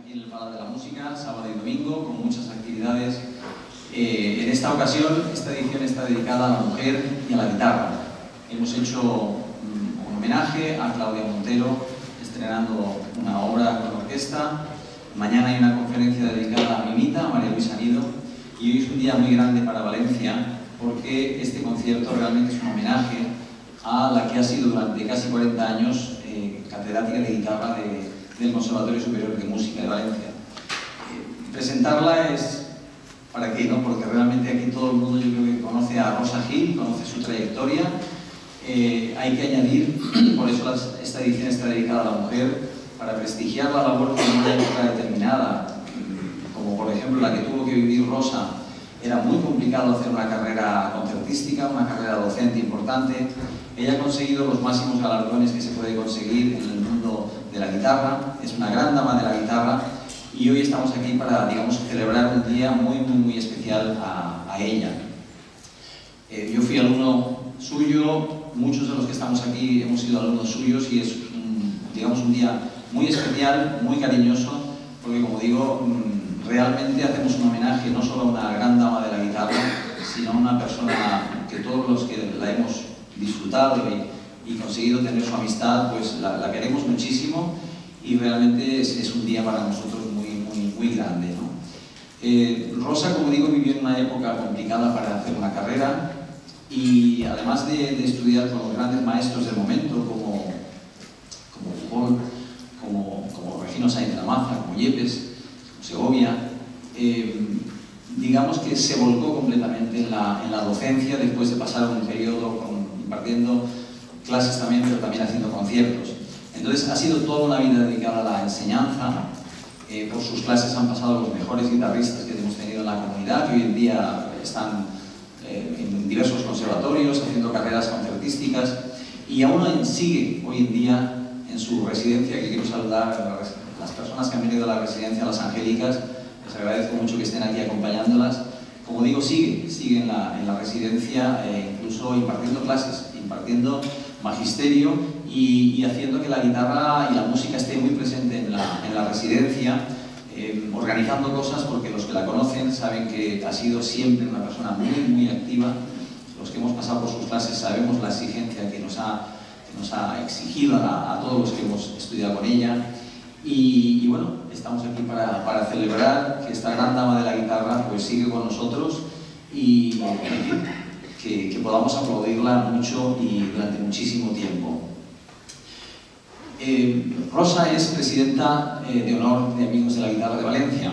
aquí en el Palau de la Música, sábado y domingo, con muchas actividades. En esta ocasión, esta edición está dedicada a la mujer y a la guitarra. Hemos hecho un homenaje a Claudia Montero, estrenando una obra con orquesta. Mañana hay una conferencia dedicada a Mimita, a María Luisa Nido, y hoy es un día muy grande para Valencia, porque este concierto realmente es un homenaje a la que ha sido durante casi 40 años catedrática de guitarra del Conservatorio Superior de Música de Valencia. Presentarla es, ¿para qué? ¿No? Porque realmente aquí todo el mundo yo creo que conoce a Rosa Gil, conoce su trayectoria. Hay que añadir, por eso esta edición está dedicada a la mujer, para prestigiar la labor que en una época determinada, como por ejemplo la que tuvo que vivir Rosa, era muy complicado hacer una carrera concertística, una carrera docente importante. Ella ha conseguido los máximos galardones que se puede conseguir en el mundo de la guitarra, es una gran dama de la guitarra y hoy estamos aquí para, digamos, celebrar un día muy especial a ella. Yo fui alumno suyo, muchos de los que estamos aquí hemos sido alumnos suyos y es, digamos, un día muy especial, muy cariñoso, porque como digo, realmente hacemos un homenaje no solo a una gran dama de la guitarra, sino a una persona que todos los que la hemos disfrutado y conseguido tener su amistad, pues la queremos muchísimo y realmente es un día para nosotros muy grande, ¿no? Rosa, como digo, vivió en una época complicada para hacer una carrera y además de estudiar con los grandes maestros del momento, como Paul, como Regino Sáenz de la Maza, como Yepes, como Segovia, digamos que se volcó completamente en la docencia después de pasar un periodo impartiendo clases también, pero también haciendo conciertos. Entonces ha sido toda una vida dedicada a la enseñanza. Por sus clases han pasado los mejores guitarristas que hemos tenido en la comunidad, que hoy en día están en diversos conservatorios, haciendo carreras concertísticas, y aún sigue hoy en día en su residencia, que quiero saludar a las personas que han venido a la residencia Las Angélicas. Les agradezco mucho que estén aquí acompañándolas. Como digo, sigue en la residencia, incluso impartiendo clases, impartiendo magisterio y haciendo que la guitarra y la música esté muy presente en la residencia, organizando cosas, porque los que la conocen saben que ha sido siempre una persona muy activa. Los que hemos pasado por sus clases sabemos la exigencia que nos ha exigido a todos los que hemos estudiado con ella. Y bueno, estamos aquí para celebrar que esta gran dama de la guitarra pues sigue con nosotros y que podamos aplaudirla mucho y durante muchísimo tiempo. Rosa es presidenta de honor de Amigos de la Guitarra de Valencia.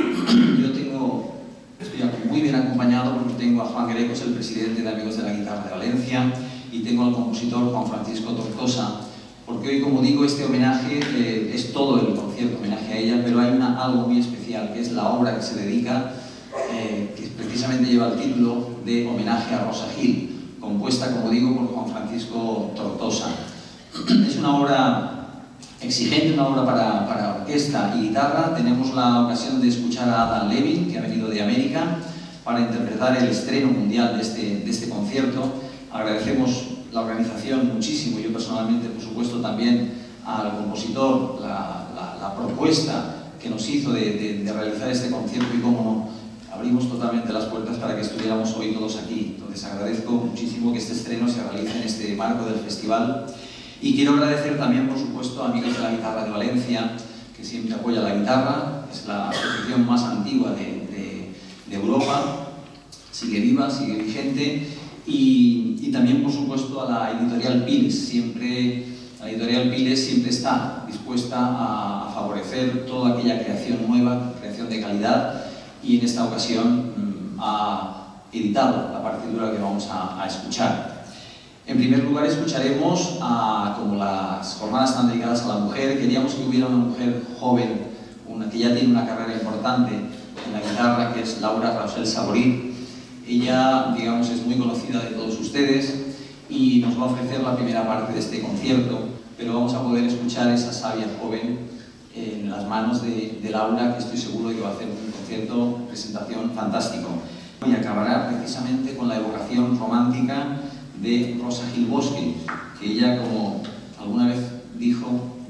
Yo estoy muy bien acompañado porque tengo a Juan Greco, el presidente de Amigos de la Guitarra de Valencia, y tengo al compositor Juan Francisco Tortosa, porque hoy, como digo, este homenaje es todo el concierto, homenaje a ella, pero hay algo muy especial, que es la obra que se dedica, que precisamente lleva el título de Homenaje a Rosa Gil, compuesta, como digo, por Juan Francisco Tortosa. Es una obra exigente, una obra para orquesta y guitarra. Tenemos la ocasión de escuchar a Dan Levin, que ha venido de América, para interpretar el estreno mundial de este concierto. Agradecemos la organización muchísimo, yo personalmente, por supuesto, también al compositor, la propuesta que nos hizo de realizar este concierto y, cómo no, abrimos totalmente las puertas para que estuviéramos hoy todos aquí. Entonces agradezco muchísimo que este estreno se realice en este marco del festival y quiero agradecer también, por supuesto, a Amigos de la Guitarra de Valencia, que siempre apoya la guitarra, es la asociación más antigua de Europa, sigue viva, sigue vigente. Y también, por supuesto, a la editorial Piles. La editorial Piles siempre está dispuesta a favorecer toda aquella creación nueva, creación de calidad, y en esta ocasión ha editado la partitura que vamos a escuchar. En primer lugar, escucharemos, como las jornadas están dedicadas a la mujer, queríamos que hubiera una mujer joven, que ya tiene una carrera importante en la guitarra, que es Laura Rosel Saborit. Ella, digamos, es muy conocida de todos ustedes y nos va a ofrecer la primera parte de este concierto, pero vamos a poder escuchar esa sabia joven en las manos de Laura, que estoy seguro de que va a hacer un concierto, presentación fantástico. Y acabará precisamente con la evocación romántica de Rosa Gil Bosque, que ella, como alguna vez dijo,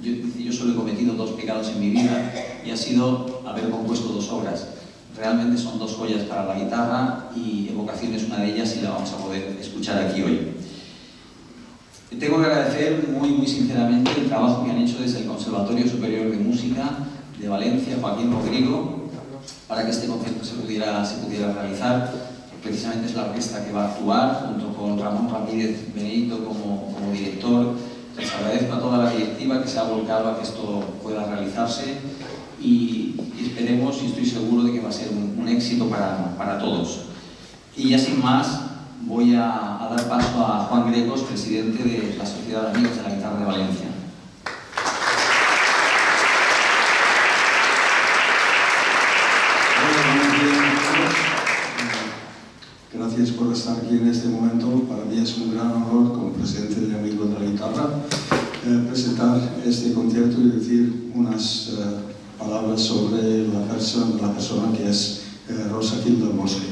yo solo he cometido 2 pecados en mi vida y ha sido haber compuesto 2 obras. Realmente son 2 joyas para la guitarra y Evocación es una de ellas y la vamos a poder escuchar aquí hoy. Tengo que agradecer muy sinceramente el trabajo que han hecho desde el Conservatorio Superior de Música de Valencia, Joaquín Rodrigo, para que este concierto se pudiera realizar. Precisamente es la orquesta que va a actuar, junto con Ramón Ramírez Benedito como director. Les agradezco a toda la directiva que se ha volcado a que esto pueda realizarse y esperemos, y estoy seguro de que va a ser un éxito para todos. Y ya sin más, voy a dar paso a Juan Grecos, presidente de la Sociedad de Amigos de la Guitarra de Valencia. Gracias por estar aquí en este momento. Para mí es un gran honor, como presidente de Amigos de la Guitarra, presentar este concierto y decir unas palabras sobre la persona que es Rosa Gil del Bosque.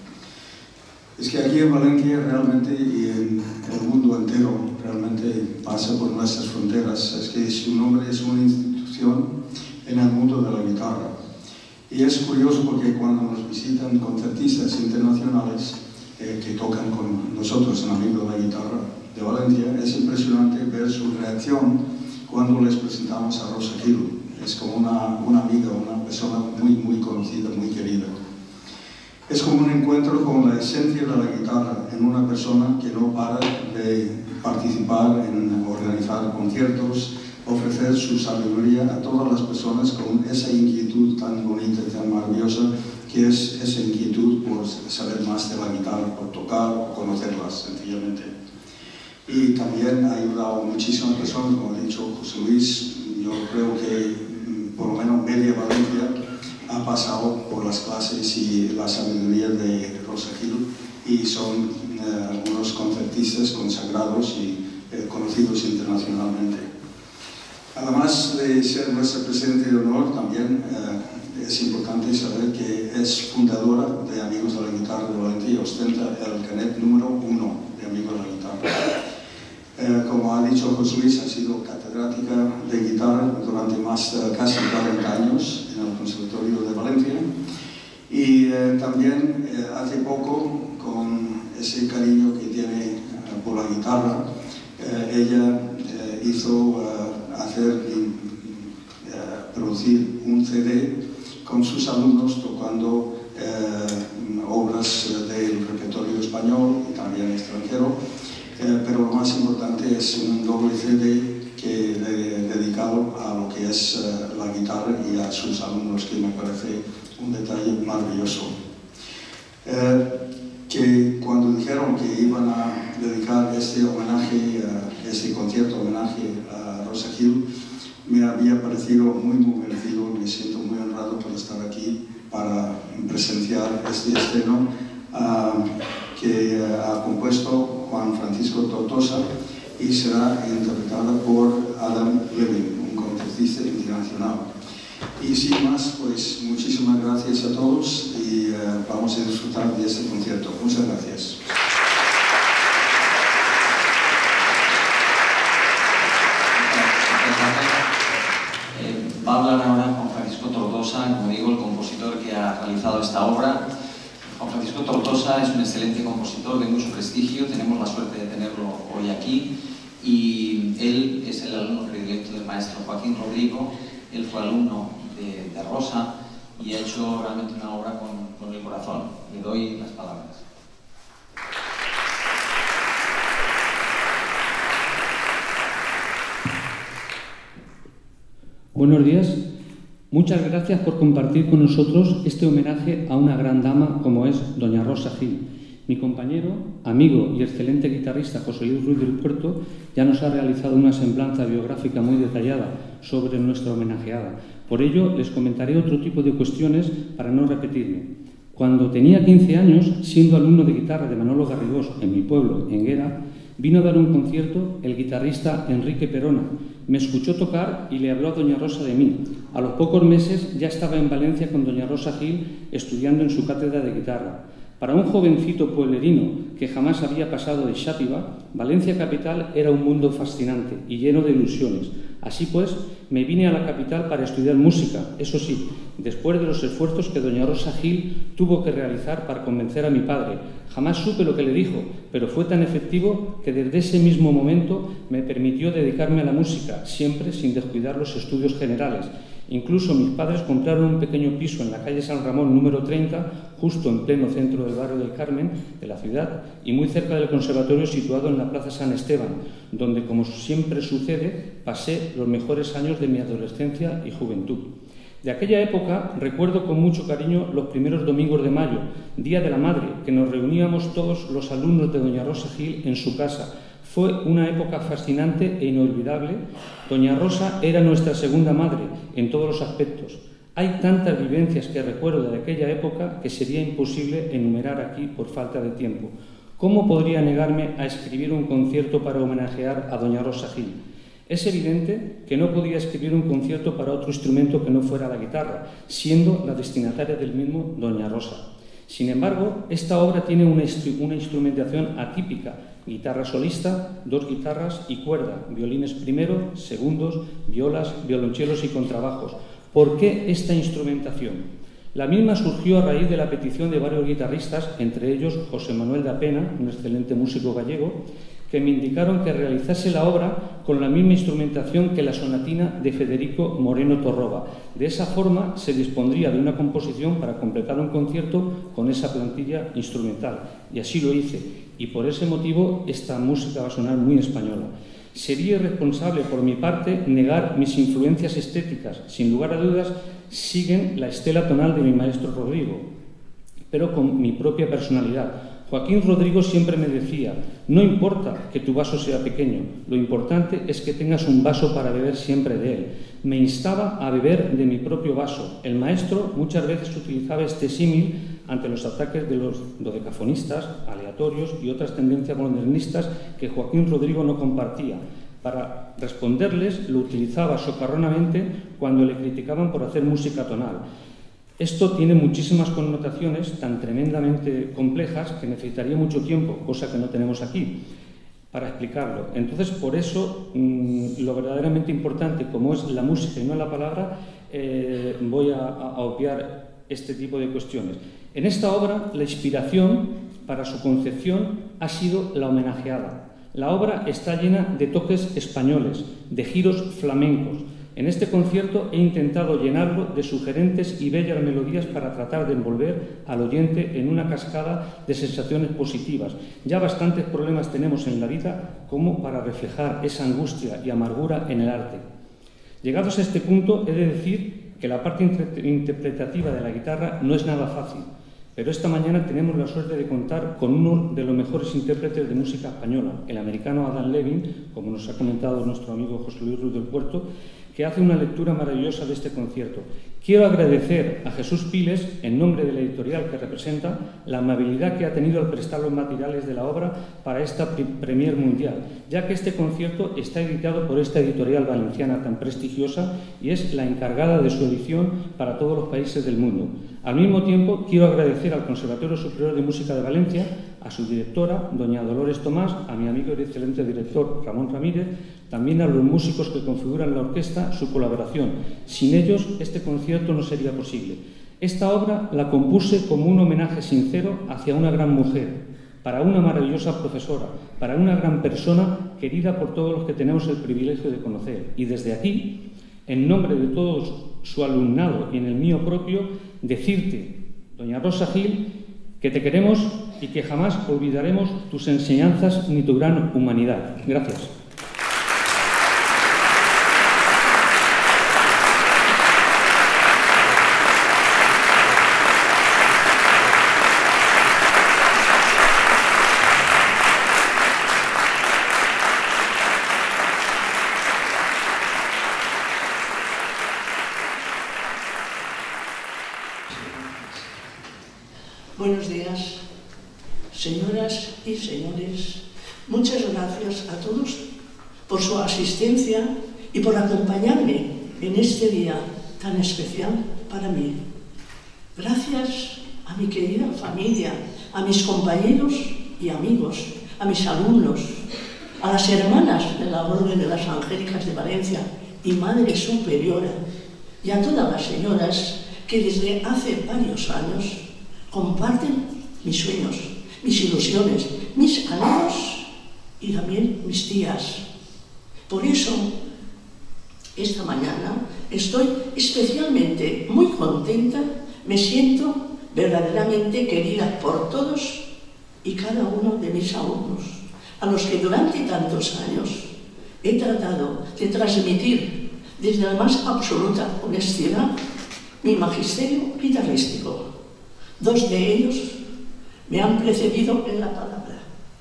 Es que aquí en Valencia realmente y en el mundo entero realmente pasa por nuestras fronteras. Es que su nombre es una institución en el mundo de la guitarra. Y es curioso porque cuando nos visitan concertistas internacionales que tocan con nosotros en Amigos de la Guitarra de Valencia, es impresionante ver su reacción cuando les presentamos a Rosa Gil. Es como una amiga, una persona muy conocida, muy querida. Es como un encuentro con la esencia de la guitarra en una persona que no para de participar en organizar conciertos, ofrecer su sabiduría a todas las personas con esa inquietud tan bonita y tan maravillosa que es esa inquietud por saber más de la guitarra, por tocar o conocerlas sencillamente. Y también ha ayudado a muchísimas personas, como ha dicho José Luis. Yo creo que por lo menos media Valencia ha pasado por las clases y la sabiduría de Rosa Gil y son unos concertistas consagrados y conocidos internacionalmente. Además de ser nuestra presidente de honor, también es importante saber que es fundadora de Amigos de la Guitarra de Valencia y ostenta el carnet número 1 de Amigos de la Guitarra. Como ha dicho José Luis, ha sido catedrática de guitarra durante casi 40 años en el Conservatorio de Valencia y también hace poco, con ese cariño que tiene por la guitarra, ella hizo producir un CD con sus alumnos tocando obras del repertorio español y también extranjero. Pero lo más importante es un doble CD dedicado a lo que es la guitarra y a sus alumnos, que me parece un detalle maravilloso. Que cuando dijeron que iban a dedicar este homenaje, este concierto homenaje a Rosa Gil, me había parecido muy merecido. Me siento muy honrado por estar aquí para presenciar este estreno que ha compuesto Juan Francisco Tortosa y será interpretada por Adam Levin, un concertista internacional. Y sin más, pues muchísimas gracias a todos y vamos a disfrutar de este concierto. Muchas gracias. Va a hablar ahora Juan Francisco Tortosa, como digo, el compositor que ha realizado esta obra. Juan Francisco Tortosa es un excelente compositor de mucho prestigio, tenemos la suerte de tenerlo hoy aquí, y él es el alumno predilecto del maestro Joaquín Rodrigo. Él fue alumno de Rosa y ha hecho realmente una obra con el corazón. Le doy las palabras. Buenos días. Muchas gracias por compartir con nosotros este homenaje a una gran dama como es doña Rosa Gil. Mi compañero, amigo y excelente guitarrista José Luis Ruiz del Puerto ya nos ha realizado una semblanza biográfica muy detallada sobre nuestra homenajeada. Por ello, les comentaré otro tipo de cuestiones para no repetirme. Cuando tenía 15 años, siendo alumno de guitarra de Manolo Garrigós en mi pueblo, Enguera, vino a dar un concierto el guitarrista Enrique Perona. Me escuchó tocar y le habló a doña Rosa de mí. A los pocos meses ya estaba en Valencia con doña Rosa Gil estudiando en su cátedra de guitarra. Para un jovencito pueblerino que jamás había pasado de Xàtiva, Valencia capital era un mundo fascinante y lleno de ilusiones. Así pues, me vine a la capital para estudiar música, eso sí, después de los esfuerzos que doña Rosa Gil tuvo que realizar para convencer a mi padre. Jamás supe lo que le dijo, pero fue tan efectivo que desde ese mismo momento me permitió dedicarme a la música, siempre sin descuidar los estudios generales. Incluso mis padres compraron un pequeño piso en la calle San Ramón número 30, justo en pleno centro del barrio del Carmen de la ciudad y muy cerca del conservatorio situado en la Plaza San Esteban, donde, como siempre sucede, pasé los mejores años de mi adolescencia y juventud. De aquella época recuerdo con mucho cariño los primeros domingos de mayo, Día de la Madre, que nos reuníamos todos los alumnos de doña Rosa Gil en su casa. Fue una época fascinante e inolvidable. Doña Rosa era nuestra segunda madre en todos los aspectos. Hay tantas vivencias que recuerdo de aquella época que sería imposible enumerar aquí por falta de tiempo. ¿Cómo podría negarme a escribir un concierto para homenajear a doña Rosa Gil? Es evidente que no podía escribir un concierto para otro instrumento que no fuera la guitarra, siendo la destinataria del mismo doña Rosa. Sin embargo, esta obra tiene una instrumentación atípica: guitarra solista, 2 guitarras y cuerda, violines primero, segundos, violas, violonchelos y contrabajos. ¿Por qué esta instrumentación? La misma surgió a raíz de la petición de varios guitarristas, entre ellos José Manuel de Apena, un excelente músico gallego, que me indicaron que realizase la obra con la misma instrumentación que la sonatina de Federico Moreno Torroba. De esa forma se dispondría de una composición para completar un concierto con esa plantilla instrumental. Y así lo hice. Y por ese motivo esta música va a sonar muy española. Sería irresponsable por mi parte negar mis influencias estéticas. Sin lugar a dudas, siguen la estela tonal de mi maestro Rodrigo, pero con mi propia personalidad. Joaquín Rodrigo siempre me decía: no importa que tu vaso sea pequeño, lo importante es que tengas un vaso para beber siempre de él. Me instaba a beber de mi propio vaso. El maestro muchas veces utilizaba este símil ante los ataques de los dodecafonistas, aleatorios y otras tendencias modernistas que Joaquín Rodrigo no compartía. Para responderles lo utilizaba socarronamente cuando le criticaban por hacer música tonal. Esto tiene muchísimas connotaciones tan tremendamente complejas que necesitaría mucho tiempo, cosa que no tenemos aquí, para explicarlo. Entonces, por eso, lo verdaderamente importante, como es la música y no la palabra, voy a obviar este tipo de cuestiones. En esta obra, la inspiración para su concepción ha sido la homenajeada. La obra está llena de toques españoles, de giros flamencos. En este concierto he intentado llenarlo de sugerentes y bellas melodías para tratar de envolver al oyente en una cascada de sensaciones positivas. Ya bastantes problemas tenemos en la vida como para reflejar esa angustia y amargura en el arte. Llegados a este punto, he de decir que la parte interpretativa de la guitarra no es nada fácil, pero esta mañana tenemos la suerte de contar con uno de los mejores intérpretes de música española, el americano Adam Levin, como nos ha comentado nuestro amigo José Luis Ruiz del Puerto, que hace una lectura maravillosa de este concierto. Quiero agradecer a Jesús Piles, en nombre de la editorial que representa, la amabilidad que ha tenido al prestar los materiales de la obra para esta premier mundial, ya que este concierto está editado por esta editorial valenciana tan prestigiosa y es la encargada de su edición para todos los países del mundo. Al mismo tiempo, quiero agradecer al Conservatorio Superior de Música de Valencia, a su directora, doña Dolores Tomás, a mi amigo y excelente director Ramón Ramírez, también a los músicos que configuran la orquesta, su colaboración. Sin ellos, este concierto no sería posible. Esta obra la compuse como un homenaje sincero hacia una gran mujer, para una maravillosa profesora, para una gran persona querida por todos los que tenemos el privilegio de conocer. Y desde aquí, en nombre de todo su alumnado y en el mío propio, decirte, doña Rosa Gil, que te queremos y que jamás olvidaremos tus enseñanzas ni tu gran humanidad. Gracias. Buenos días, señoras y señores. Muchas gracias a todos por su asistencia y por acompañarme en este día tan especial para mí. Gracias a mi querida familia, a mis compañeros y amigos, a mis alumnos, a las hermanas de la Orden de las Angélicas de Valencia y Madre Superiora, y a todas las señoras que desde hace varios años comparten mis sueños, mis ilusiones, mis anhelos y también mis tías. Por eso, esta mañana estoy especialmente muy contenta, me siento verdaderamente querida por todos y cada uno de mis alumnos, a los que durante tantos años he tratado de transmitir desde la más absoluta honestidad mi magisterio guitarrístico. Dos de ellos me han precedido en la palabra.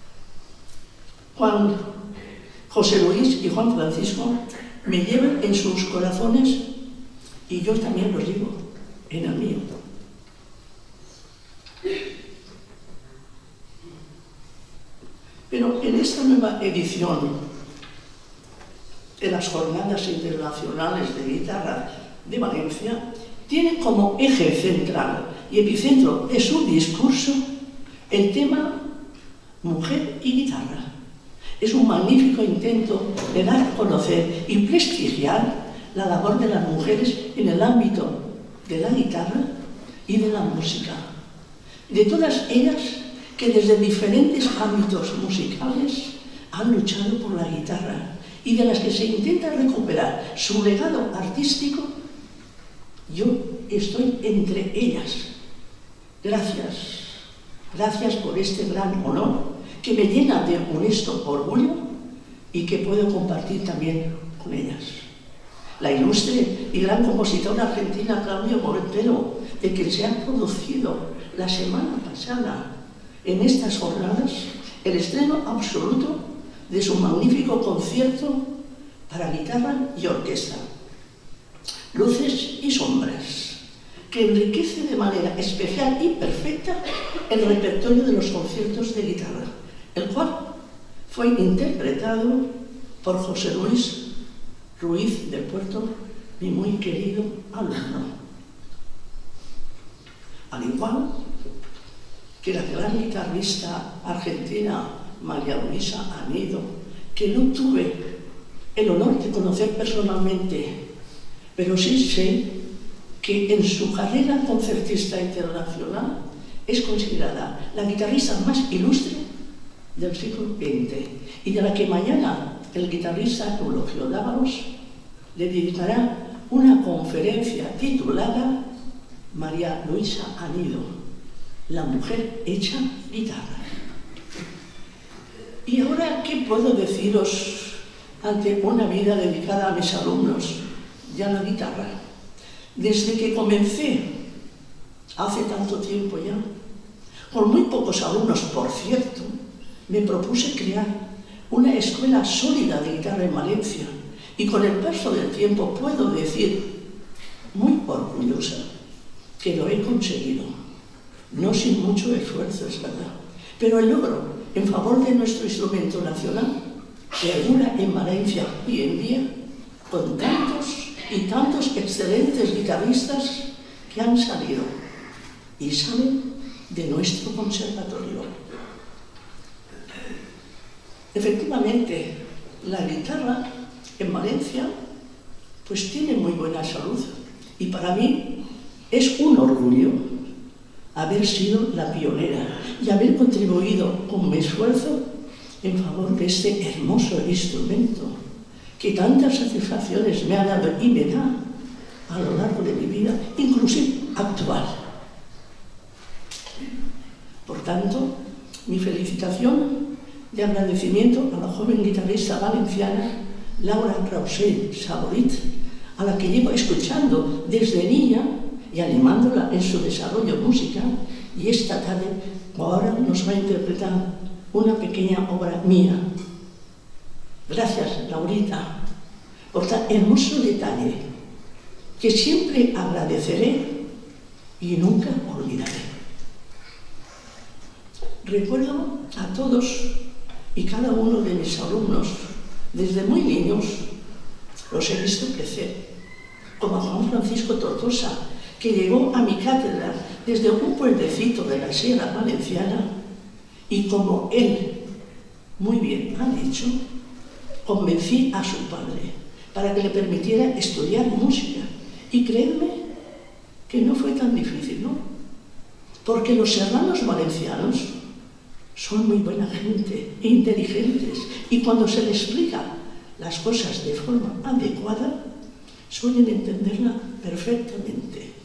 José Luis y Juan Francisco me llevan en sus corazones y yo también los llevo en el mío. Pero en esta nueva edición de las Jornadas Internacionales de Guitarra de Valencia, tiene como eje central y epicentro de su discurso el tema mujer y guitarra. Es un magnífico intento de dar a conocer y prestigiar la labor de las mujeres en el ámbito de la guitarra y de la música. De todas ellas que desde diferentes ámbitos musicales han luchado por la guitarra y de las que se intenta recuperar su legado artístico, yo estoy entre ellas. Gracias por este gran honor que me llena de honesto orgullo y que puedo compartir también con ellas. La ilustre y gran compositora argentina Claudia Montero, de quien se ha producido la semana pasada en estas jornadas el estreno absoluto de su magnífico concierto para guitarra y orquesta, Luces y Sombras, que enriquece de manera especial y perfecta el repertorio de los conciertos de guitarra, el cual fue interpretado por José Luis Ruiz del Puerto, mi muy querido alumno. Al igual que la gran guitarrista argentina María Luisa Anido, que no tuve el honor de conocer personalmente, pero sí sé que en su carrera concertista internacional es considerada la guitarrista más ilustre del siglo XX y de la que mañana el guitarrista Eulogio Dávalos le dedicará una conferencia titulada María Luisa Anido, la mujer hecha guitarra. Y ahora, ¿qué puedo deciros ante una vida dedicada a mis alumnos y a la guitarra? Desde que comencé, hace tanto tiempo ya, con muy pocos alumnos, por cierto, me propuse crear una escuela sólida de guitarra en Valencia y con el paso del tiempo puedo decir, muy orgullosa, que lo he conseguido. No sin mucho esfuerzo, es verdad, pero el logro en favor de nuestro instrumento nacional perdura en Valencia hoy en día con tantos y tantos excelentes guitarristas que han salido y salen de nuestro conservatorio. Efectivamente, la guitarra en Valencia pues tiene muy buena salud y para mí es un orgullo haber sido la pionera y haber contribuido con mi esfuerzo en favor de este hermoso instrumento que tantas satisfacciones me ha dado y me da a lo largo de mi vida, inclusive actual. Por tanto, mi felicitación de agradecimiento a la joven guitarrista valenciana Laura Rausell Saborit, a la que llevo escuchando desde niña y animándola en su desarrollo musical, y esta tarde ahora nos va a interpretar una pequeña obra mía. Gracias, Laurita, por tan hermoso detalle que siempre agradeceré y nunca olvidaré. Recuerdo a todos y cada uno de mis alumnos, desde muy niños, los he visto crecer, como a Juan Francisco Tortosa, que llegó a mi cátedra desde un pueblecito de la Sierra Valenciana y, como él muy bien ha dicho, convencí a su padre para que le permitiera estudiar música. Y créanme que no fue tan difícil, ¿no? Porque los serranos valencianos son muy buena gente e inteligentes, y cuando se les explica las cosas de forma adecuada, suelen entenderla perfectamente.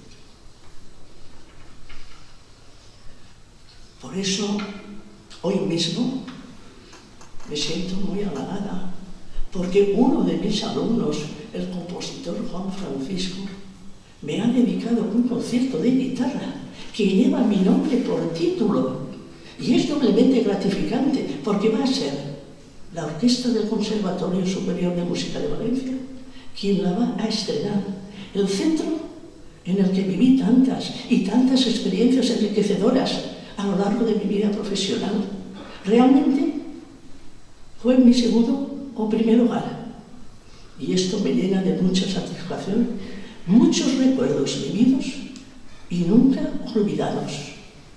Por eso, hoy mismo, me siento muy halagada, porque uno de mis alumnos, el compositor Juan Francisco, me ha dedicado un concierto de guitarra que lleva mi nombre por título, y es doblemente gratificante, porque va a ser la Orquesta del Conservatorio Superior de Música de Valencia quien la va a estrenar. El centro en el que viví tantas y tantas experiencias enriquecedoras a lo largo de mi vida profesional, realmente fue mi segundo o primer hogar. Y esto me llena de mucha satisfacción, muchos recuerdos vividos y nunca olvidados.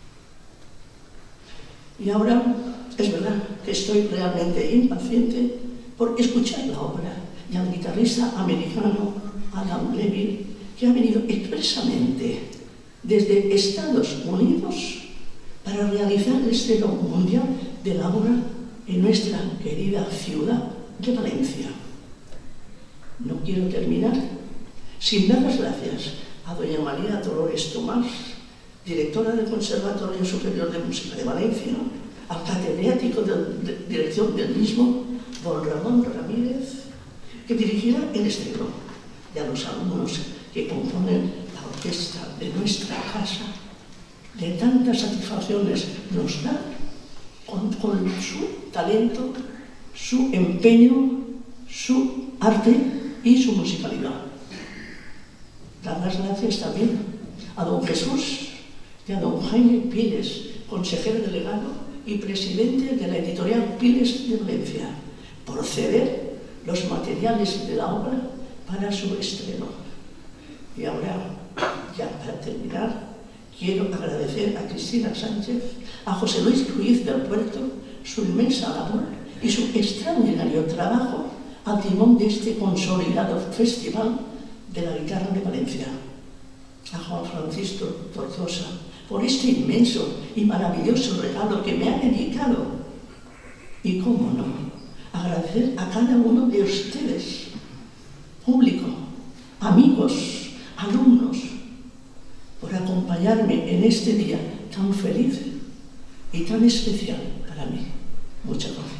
Y ahora es verdad que estoy realmente impaciente por escuchar la obra y al guitarrista americano Alan Levy, que ha venido expresamente desde Estados Unidos para realizar el estreno mundial de la obra en nuestra querida ciudad de Valencia. No quiero terminar sin dar las gracias a doña María Dolores Tomás, directora del Conservatorio Superior de Música de Valencia, al catedrático de dirección del mismo, don Ramón Ramírez, que dirigirá el estreno, y a los alumnos que componen la orquesta de nuestra casa, de tantas satisfacciones nos da con su talento, su empeño, su arte y su musicalidad. Dar las gracias también a don Jesús y a don Jaime Piles, consejero delegado y presidente de la editorial Piles de Valencia, por ceder los materiales de la obra para su estreno. Y ahora, ya para terminar, quiero agradecer a Cristina Sánchez, a José Luis Ruiz del Puerto, su inmensa labor y su extraordinario trabajo al timón de este consolidado Festival de la Guitarra de Valencia. A Juan Francisco Tortosa, por este inmenso y maravilloso regalo que me ha dedicado. Y cómo no, agradecer a cada uno de ustedes, público, amigos, alumnos, por acompañarme en este día tan feliz y tan especial para mí. Muchas gracias.